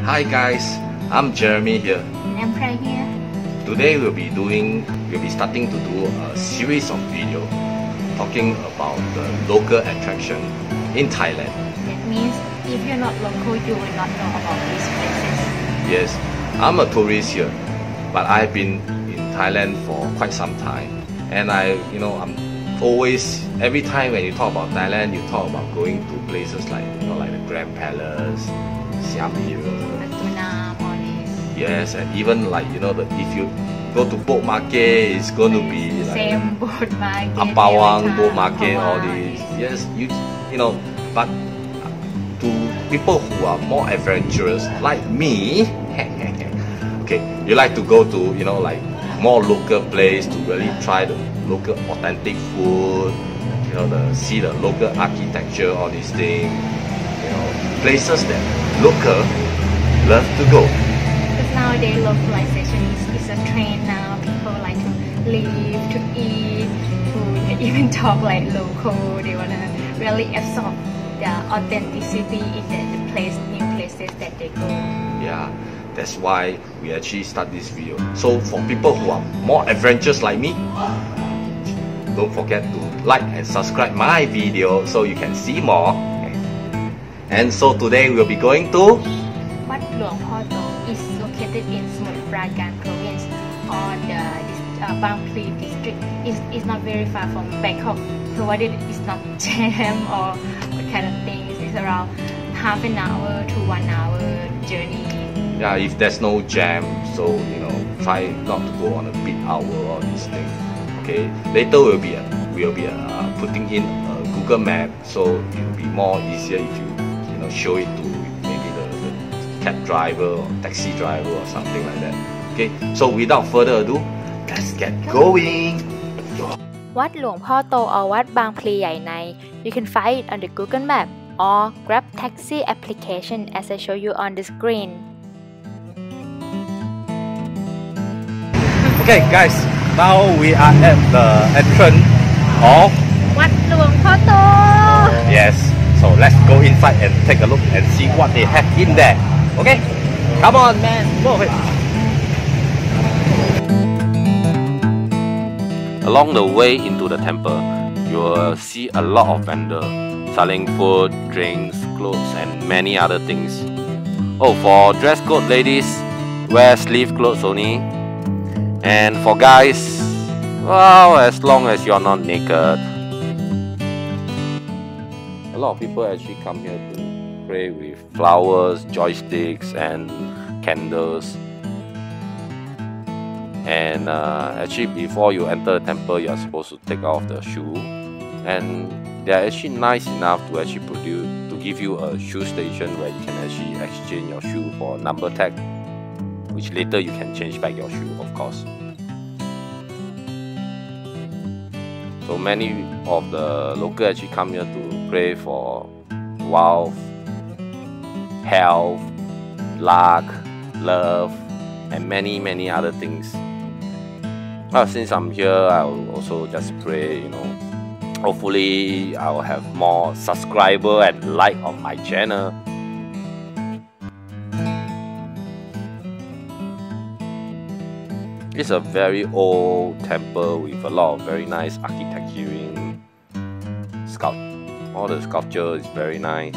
Hi guys, I'm Jeremy here. And I'm Prae here. Today we'll be starting to do a series of videos talking about the local attraction in Thailand. That means if you're not local, you will not know about these places. Yes, I'm a tourist here, but I've been in Thailand for quite some time, and I'm always, every time when you talk about Thailand, you talk about going to places like like the Grand Palace, Siam River. Yes, and even like if you go to boat market, it's going to be like same boat market, Apawang boat market, all these. Yes, but to people who are more adventurous like me, okay, you like to go to like more local place to really try the local authentic food, see the local architecture, all these things, places that local love to go. Because nowadays localization is a trend now. People like to live, to eat, to even talk like local. They want to really absorb the authenticity in the new places that they go. Yeah, that's why we actually start this video. So for people who are more adventurous like me, don't forget to like and subscribe my video so you can see more. And so today we'll be going to Wat Luang Phor Toh is located in SamutPrakarn province on the Phli district. It's not very far from Bangkok, provided it's not jam or what kind of things. It's around half an hour to 1 hour journey. Yeah, if there's no jam, so try not to go on a peak hour or these things. Okay, later we'll be putting in a Google map, so it will be more easier if you show it to maybe the cab driver or taxi driver or something like that. Okay, so without further ado, let's get going. วัดหลวงพ่อโต or วัดบางพลีใหญ่ใน you can find it on the Google map or Grab taxi application as I show you on the screen. Okay guys, now we are at the entrance of วัดหลวงพ่อโต Yes, so let's go inside and take a look and see what they have in there. Okay, come on man, go ahead. Along the way into the temple, you will see a lot of vendors selling food, drinks, clothes and many other things. Oh, for dress code ladies, wear sleeve clothes only. And for guys, well, as long as you're not naked. A lot of people actually come here to pray with flowers, joysticks and candles. And actually before you enter the temple, you are supposed to take off the shoe. And they are actually nice enough to actually give you a shoe station where you can actually exchange your shoe for a number tag, which later you can change back your shoe, of course. So many of the locals actually come here to pray for wealth, health, luck, love, and many other things. Well, since I'm here, I'll also just pray, hopefully I'll have more subscribers and like on my channel. It's a very old temple with a lot of very nice architecturing. All the sculpture is very nice.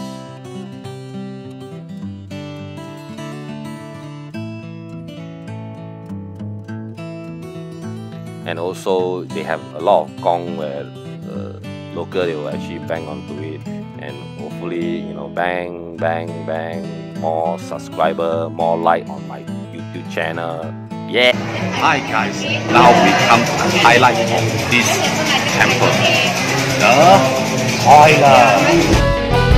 And also they have a lot of gong where the local they will actually bang onto it, and hopefully bang, more subscriber, more like on my YouTube channel. Yeah. Hi guys, now we come to the highlight of this temple, the toilet.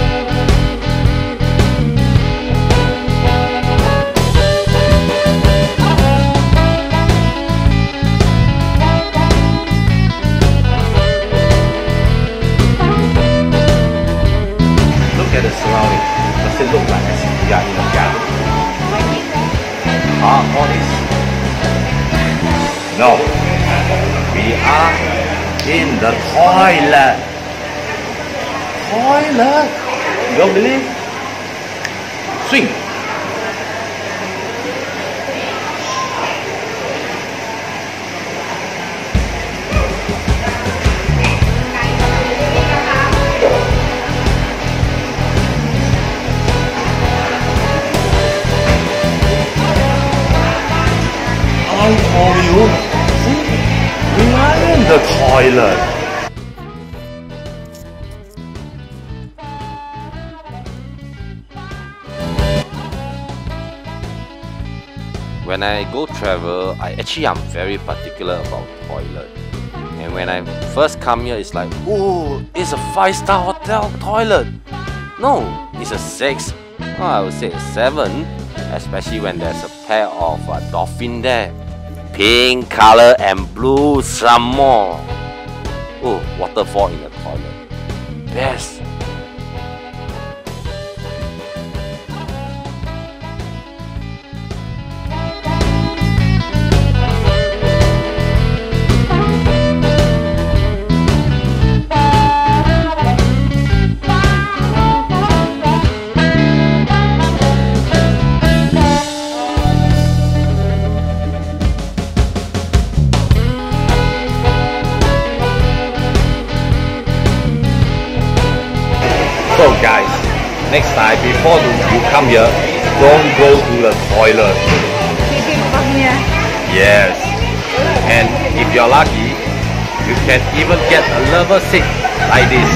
At the surrounding, does it look like as if we are in a garden? All this? No, we are in the toilet. Toilet? You don't believe? Swing. behind all you, see, behind the toilet. When I go travel, I'm very particular about toilet. And when I first come here, it's like, oh, it's a 5-star hotel toilet. No, it's a 6. Oh, I would say a 7, especially when there's a pair of dolphin there. Pink color and blue some more. Oh, waterfall in the toilet. Best. So guys, next time before you come here, don't go to the toilet. Yes. And if you're lucky, you can even get a lover seat like this.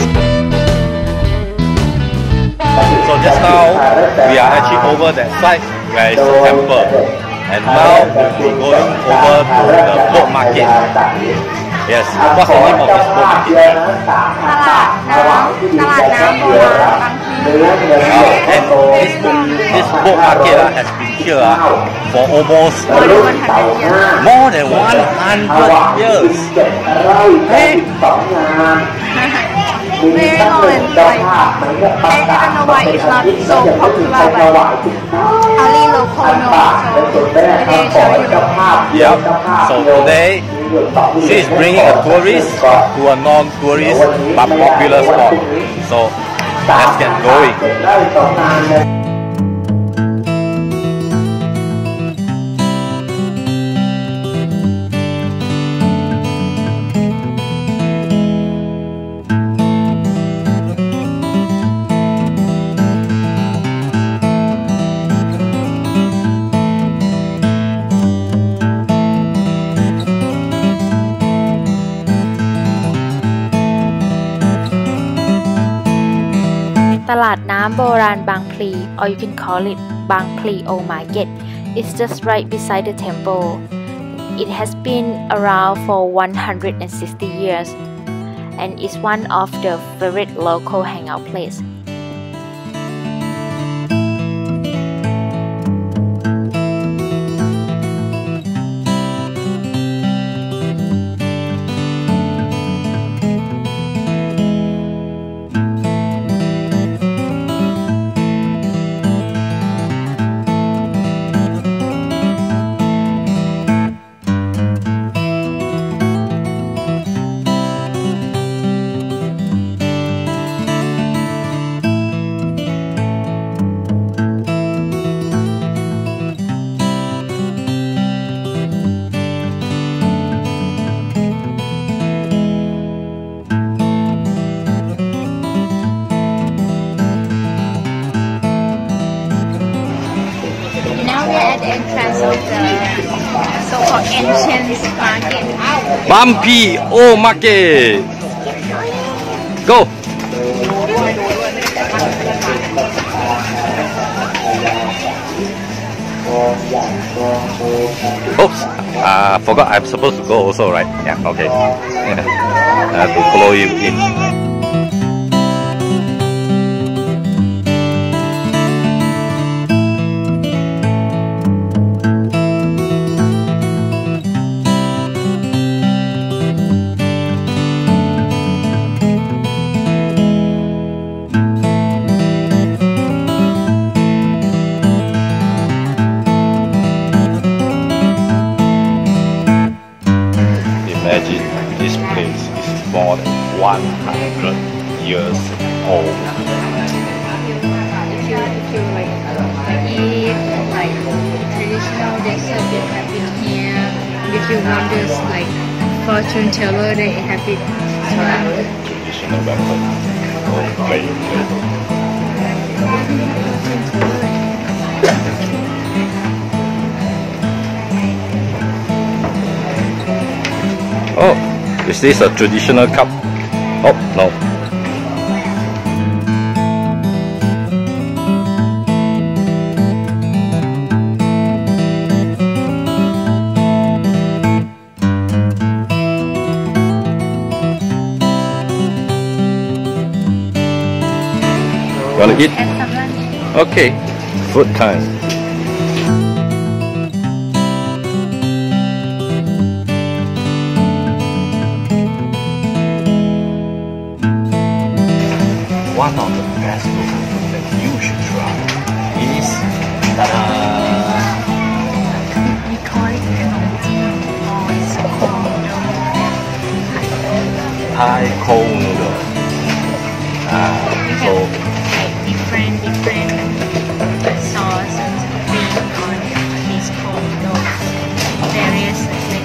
So just now, we are actually over that side where it's a temple. And now we're going over to the boat market. Yes, what's the name of this boat market? This boat market has been here for almost more than 100 years. Hey. Very long, like, I don't know why it's not so popular, but only local know, so today show you. Yep, so today she is bringing a tourist to a non-tourist but popular spot. So let's get going. Talat Nam Boran Bang Phli, or you can call it Bang Phli Old Market, is just right beside the temple. It has been around for 160 years and is one of the favorite local hangout places. Entrance of the so-called ancient market. Bumpy Old Market. Go. Oops, forgot I'm supposed to go also, right? Yeah, okay. I have to follow you in. Imagine this place is more than 100 years old. If you like eat like traditional, they serve it have it here. If you want this like fortune teller, they have it as well. Traditional method. Oh, play. Is this a traditional cup? Oh, no. Wanna eat? Okay, food time. One of the best food that you should try is we call it or it's called Thai cold noodle. So different sauce and thing on this cold noodles. Various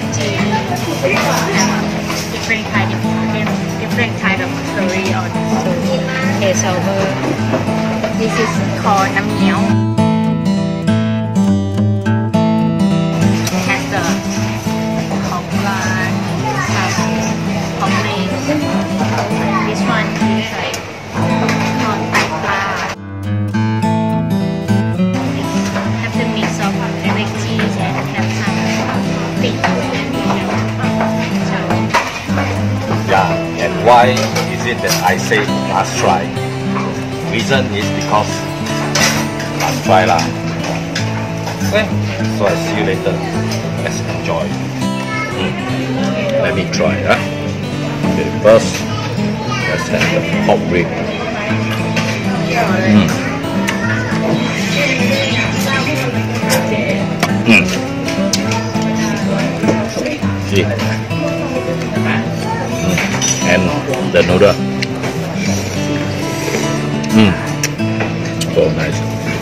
different kind of curry on so it's over. This is called nam nhiao. It has the hong lan, some hong ling. This one is like called tai pla. Have the mix of veggies and have some fish. yeah, and why is it that I say must try? Reason is because must try lah. Okay, so I see you later. Let's enjoy. Let me try. Okay, first let's have the pork rib. See. And the noodle. So nice.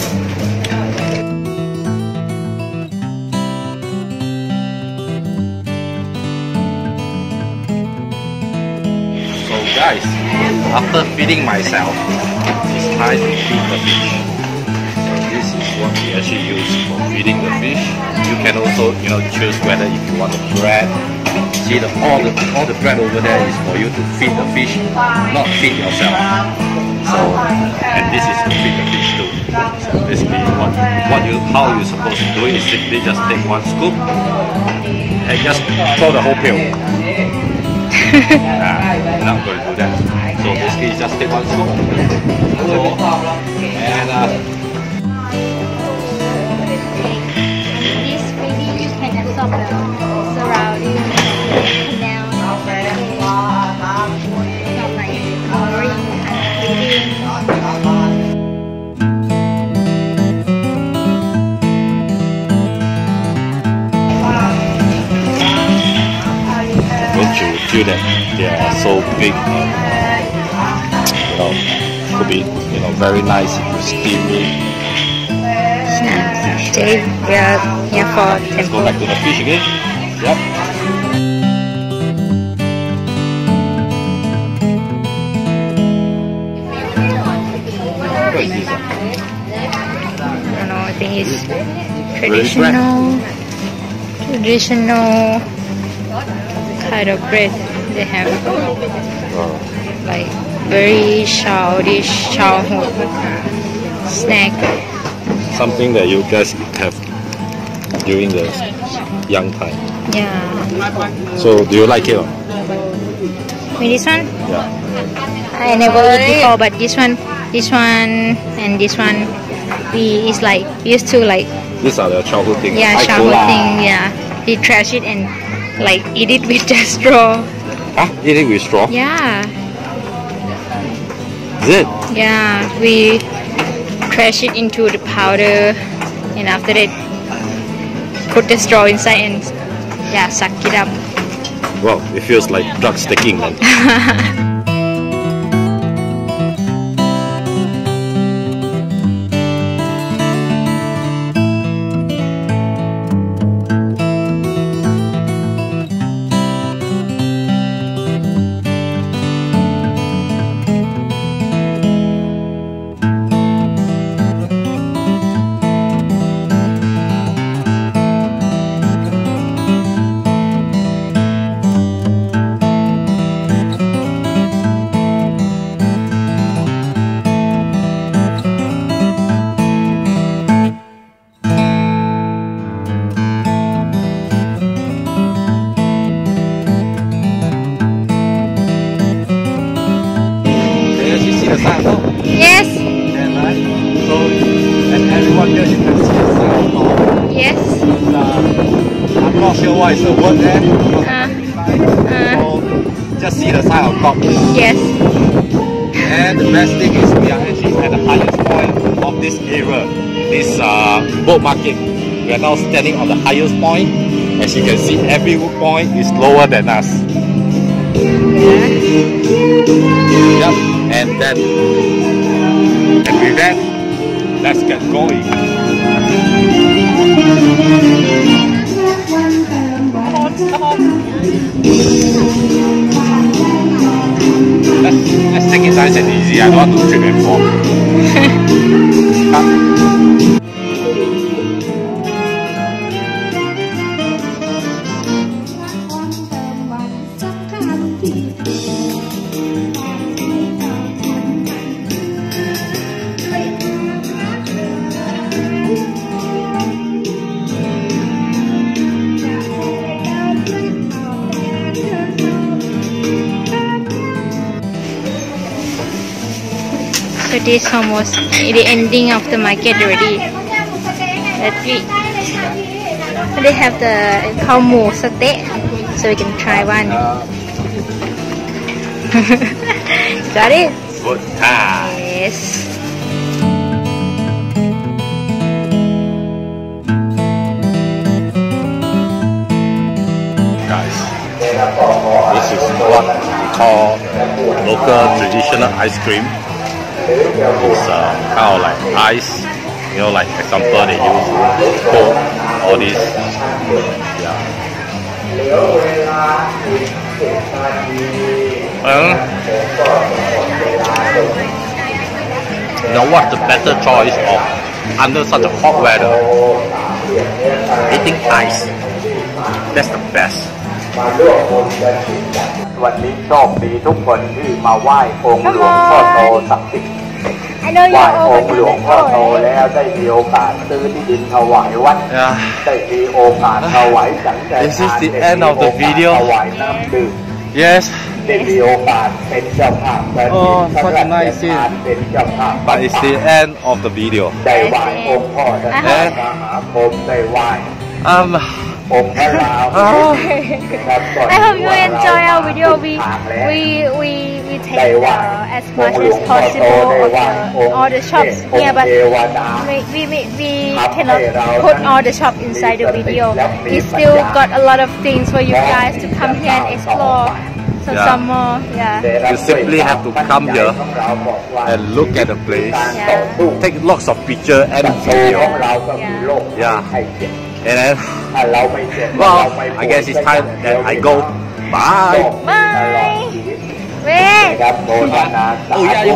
So guys, after feeding myself, it's time to feed the fish. So this is what we actually use for feeding the fish. You can also, choose whether if you want the bread. See all the bread over there is for you to feed the fish, not feed yourself. So, and this is to feed the fish too. So basically, how you're supposed to do it is simply just take one scoop and just throw the whole pail. I'm not going to do that. So basically, just take one scoop. And this really you can absorb the surrounding canal. Not like boring don't you feel that they are so big and could be very nice if you steam it. Fish. Yeah, for Let's go back to the fish again. Yep. What is this? I don't know, I think it's Really traditional kind of bread they have. Like very childhood snack. Something that you guys have during the young time. Yeah. So do you like it? This one? Yeah. I never eat before, but this one, and this one, we used to like. These are the childhood things. Yeah, childhood thing. Yeah, we trash it and like eat it with the straw. Huh? Eat it with straw? Yeah. Is it? Yeah, we trash it into the powder, and after that, put the straw inside and suck it up. Wow, it feels like drug sticking then. not sure what is the word there. So just see the sign on top. Yes. And the best thing is we are actually at the highest point of this area, this boat market. We are now standing on the highest point. As you can see, every point is lower than us. Yep. And then, and with that, let's get going. Let's take it nice and easy. I don't want to trip and fall. So this is almost the ending of the market already. They have the khao mu satay, so we can try one. Got it? Good time. Yes. Guys, this is what we call local traditional ice cream. It's kind of like ice, you know, like example they use Coke, all this. Yeah. You know what's the better choice of under such a hot weather? Eating ice. That's the best. วันนี้โชคดีทุกคนที่มาไหว้องค์หลวงพ่อโตศักดิ์สิทธิ์ I know ไหว้ you're องค์หลวงพ่อโต over แล้วได้มีโอกาสซื้อที่ดินถวายวัด Yeah. ได้มีโอกาสถวายสังฆทาน This is the end of the video. ถวายน้ำดื่ม Yes. ได้มีโอกาสเป็นเจ้าภาพกฐิน Oh, such a nice scene. เป็นเจ้าภาพ But it's the end of the video. ได้ไหว้องค์พ่อท่านพระมหาพรหมได้ไหว้ องค์พระราม I hope you enjoy our video. We take as much as possible of all the shops here, but we cannot put all the shop inside the video. We still got a lot of things for you guys to come here and explore. So some more, yeah. You simply have to come here and look at the place, take lots of picture and video. Yeah. And then, well, I guess it's time that I go. Bye. Bye. Wait. Oh yeah,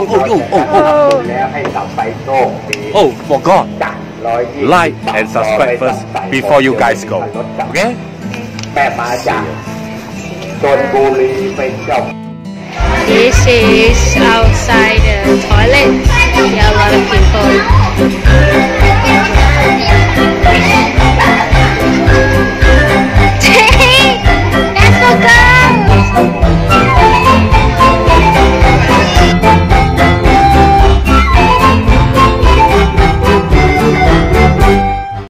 oh, forgot. Like and subscribe first before you guys go. Okay? แม่มาจากชลบุรีเป็นเจ้า This is outside the toilet. There are a lot of people.